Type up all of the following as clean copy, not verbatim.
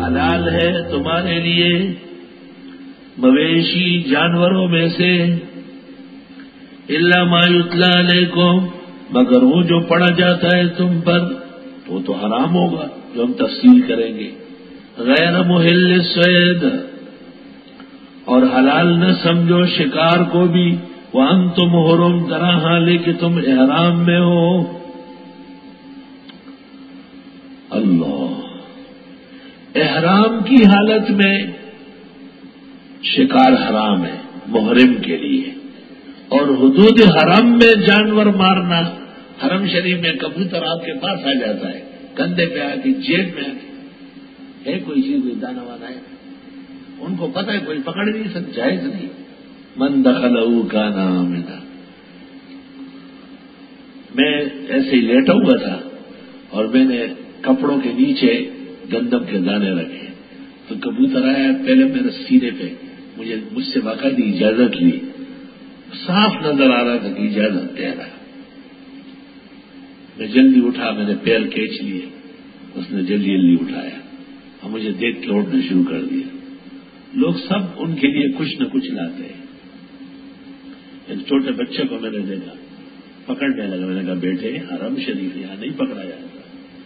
حلال ہے تمہارے لیے مویشی جانوروں میں سے الا ما یتلی علیکم، مگر وہ جو پڑھا جاتا ہے تم پر وہ تو حرام ہوگا، جو ہم تفصیل کریں گے۔ غیر محل الصید، اور حلال نہ سمجھو شکار کو بھی، وانتم حرم، طرح حالے کہ تم احرام میں ہو۔ اللہ، احرام کی حالت میں شکار حرام ہے محرم کے لیے، اور حدود حرم میں جانور مارنا، حرم شریف میں کبوتر آپ کے پاس آ جاتا ہے، کندھے پہ آ کے، جیب میں آ کے، ہے کوئی چیز، کوئی دانا وانا ہے، ان کو پتہ ہے کوئی پکڑ نہیں سکتا، جائز نہیں۔ من دخلہ کان آمنا۔ میں ایسے ہی لیٹا ہوا تھا اور میں نے کپڑوں کے نیچے گندم کے دانے رکھے، تو کبوتر آیا، پہلے میرے سینے پہ، مجھ سے باقاعدہ اجازت لی، صاف نظر آ رہا تھا کہ اجازت دے رہا۔ میں جلدی اٹھا، میں نے پیر کھینچ لیے، اس نے جلدی جلدی اٹھایا اور مجھے دیکھ کے اٹھنا شروع کر دیا۔ لوگ سب ان کے لیے کچھ نہ کچھ لاتے ہیں۔ ایک چھوٹے بچے کو میں نے دیکھا، پکڑنے لگا، میں نے کہا بیٹے حرم شریف یہاں نہیں پکڑا جاتا۔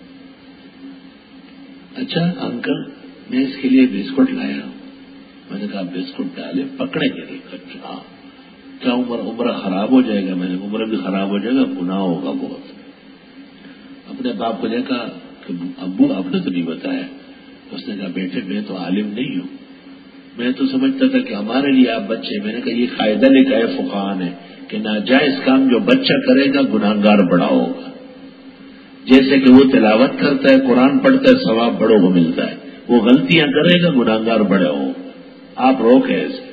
اچھا انکل میں اس کے لیے بسکٹ لایا ہوں۔ میں نے کہا بسکٹ ڈالے، پکڑے گے نہیں۔ اچھا کیا عمرہ خراب ہو جائے گا؟ میں نے عمرہ بھی خراب ہو جائے گا، گناہ ہوگا بہت۔ اپنے باپ کو دیکھا کہ ابو آپ نے تو نہیں بتایا۔ اس نے کہا بیٹے میں تو عالم نہیں ہوں، میں تو سمجھتا تھا کہ ہمارے لیے آپ بچے۔ میں نے کہا یہ قاعدہ لکھا ہے فقہاء نے کہ ناجائز کام جو بچہ کرے گا گناہگار بڑا ہوگا، جیسے کہ وہ تلاوت کرتا ہے، قرآن پڑھتا ہے، ثواب بڑوں کو ملتا ہے، وہ غلطیاں کرے گا گناہگار بڑے ہو۔ آپ روکیں ایسے۔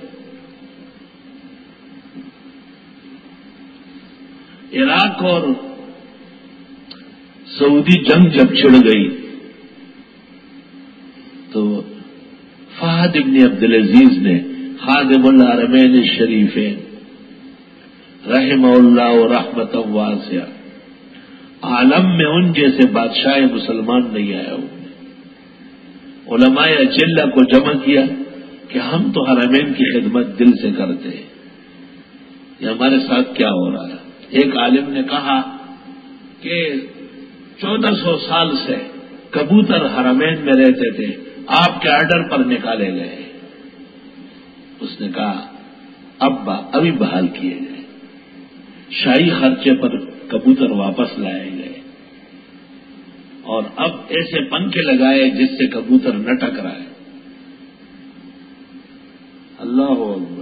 عراق اور سعودی جنگ جب چھڑ گئی تو فہد ابن عبدالعزیز نے خادم الحرمین الشریفین رحمہ اللہ رحمۃ واسعہ، عالم میں ان جیسے بادشاہ مسلمان نہیں آیا، علماء اجلہ کو جمع کیا کہ ہم تو حرمین کی خدمت دل سے کرتے ہیں، یہ ہمارے ساتھ کیا ہو رہا ہے۔ ایک عالم نے کہا کہ 1400 سال سے کبوتر حرمین میں رہتے تھے، آپ کے آرڈر پر نکالے گئے۔ اس نے کہا ابھی بحال کیے گئے، شاہی خرچے پر کبوتر واپس لائے گئے، اور اب ایسے پنکھے لگائے جس سے کبوتر نہ ٹکرائے۔ اللہ اکبر۔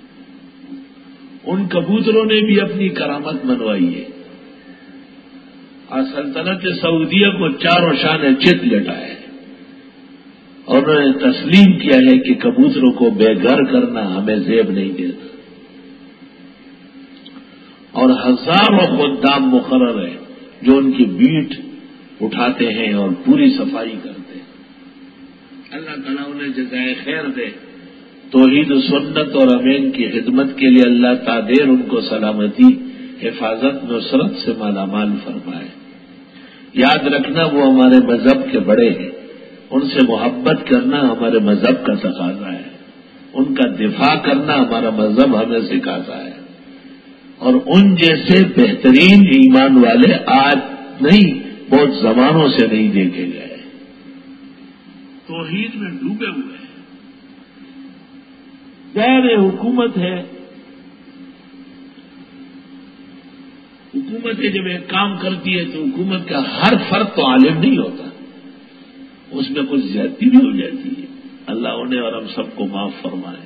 ان کبوتروں نے بھی اپنی کرامت منوائی ہے، اور سلطنت سعودیہ کو چاروں شان چت لٹائے، اور انہوں نے تسلیم کیا ہے کہ کبوتروں کو بے گھر کرنا ہمیں زیب نہیں دیتا، اور ہزاروں خدام مقرر ہیں جو ان کی بیٹ اٹھاتے ہیں اور پوری صفائی کرتے ہیں۔ اللہ تعالیٰ انہیں جزائے خیر دے، توحید و سنت اور امین کی خدمت کے لیے اللہ تعالی ان کو سلامتی، حفاظت، نصرت سے مالا مال فرمائے۔ یاد رکھنا وہ ہمارے مذہب کے بڑے ہیں، ان سے محبت کرنا ہمارے مذہب کا تقاضا ہے، ان کا دفاع کرنا ہمارا مذہب ہمیں سکھاتا ہے، اور ان جیسے بہترین ایمان والے آج نہیں بہت زمانوں سے نہیں دیکھے گئے، توحید میں ڈوبے ہوئے ہیں۔ غیر حکومت ہے، حکومت جب ایک کام کرتی ہے تو حکومت کا ہر فرد تو عالم نہیں ہوتا، اس میں کچھ زیادتی بھی ہو جاتی ہے۔ اللہ انہیں اور ہم سب کو معاف فرمائے۔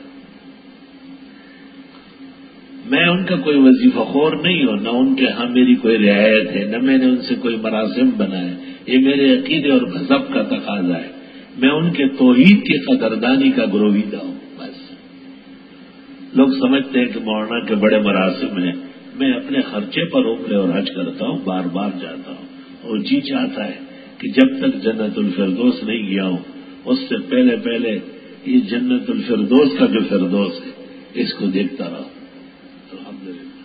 میں ان کا کوئی وظیفہ خور نہیں ہوں، نہ ان کے ہاں میری کوئی رعایت ہے، نہ میں نے ان سے کوئی مراسم بنائے، یہ میرے عقیدے اور مذہب کا تقاضا ہے۔ میں ان کے توحید کی قدردانی کا گرویدہ ہوں۔ بس لوگ سمجھتے ہیں کہ مولانا کے بڑے مراسم ہیں، میں اپنے خرچے پر عمرے اور حج کرتا ہوں، بار بار جاتا ہوں، اور جی چاہتا ہے کہ جب تک جنت الفردوس نہیں گیا ہوں اس سے پہلے پہلے یہ جنت الفردوس کا جو فردوس ہے اس کو دیکھتا رہا۔ الحمدللہ۔